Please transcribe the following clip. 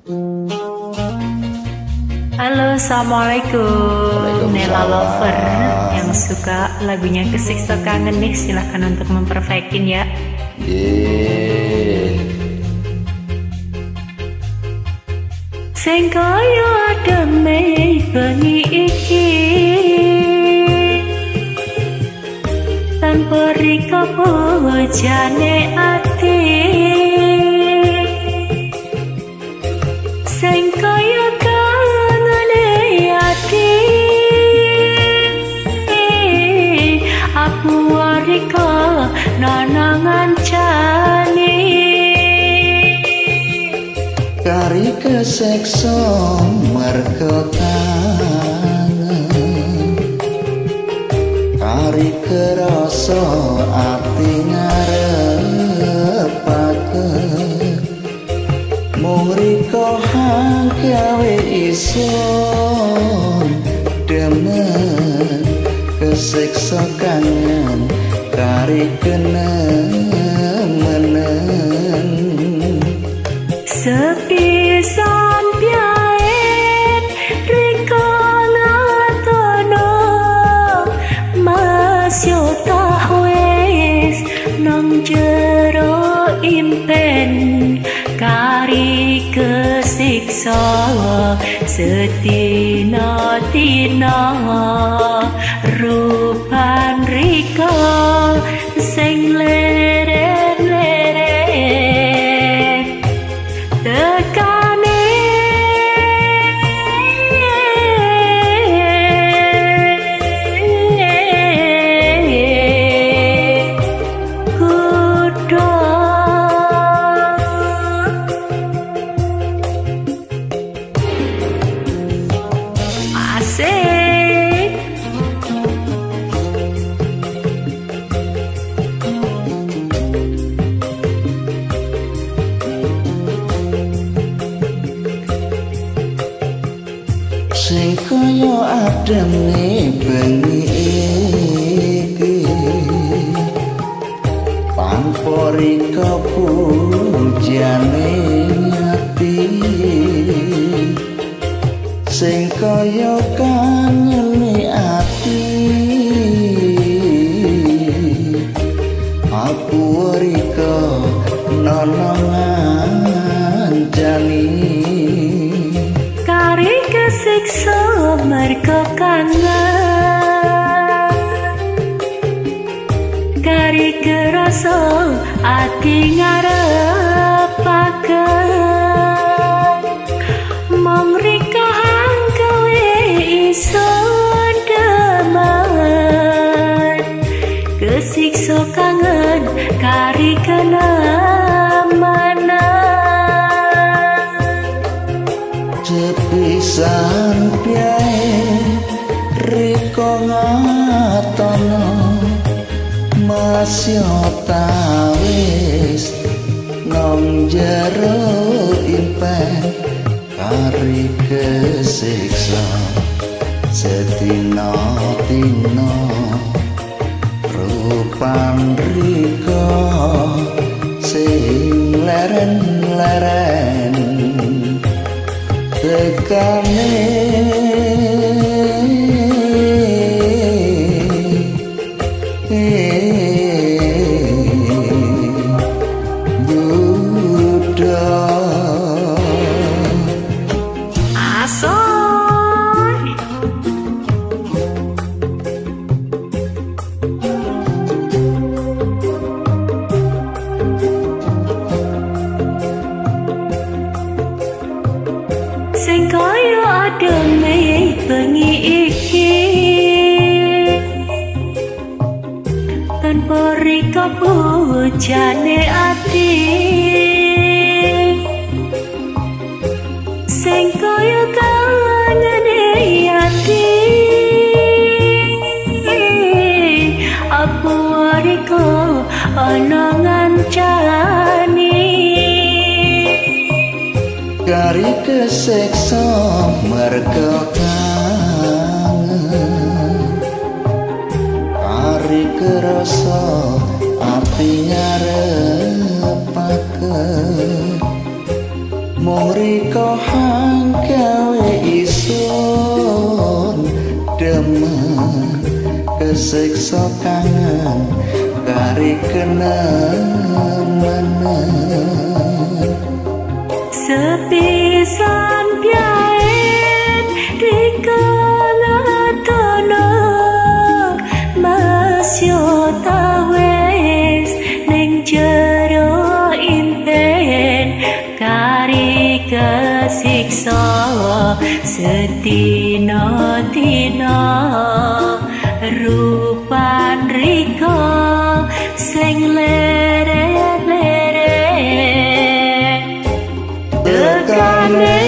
Halo, assalamualaikum. Nela Lover yang suka lagunya Kesiksa Kangen nih, silahkan untuk memperfekin ya. Sing kaya ademe bengi iki tanpa rika bojane ati, sing kaya kangane ati aku rika nanangan jane kari kesekso merga kangen, kari kerasa ati ngarepaken mung rika gawe isun demen kesekso kangen kari kenemenen sepi sampiaen rika ngatono masyo tak wis nang jero impen kari kesiksa setina-tina rupan rika sing leren-leren tekane kudo asik sing kaya ademe bengi iki tanpa rika pujane ati sing kaya kangene ati aku rika nanangan jani kari kesiksa merga kangen kari kerasa ati ngarepaken mong rika gawe isun demen kesiksa kangen kari kenemenen sepisan piye rika ngatono masya tawis nang jero impen kari kesiksa setina-tina rupan rika sing leren-leren tekane Buddha asoy sing kaya ademe bengi iki tanpa rika bojane ati sing kaya kangene ati apa rika ana ngancani kari kesekso merga kangen kari kerasa ati ngarepaken mung riko hang gawe isun demen kesiksa kangen kari kenemen sepisan piaen dikeletono masyo tawes ning jero impen kari kesiksa sedina-dina rupan riko sing leret-leret tekane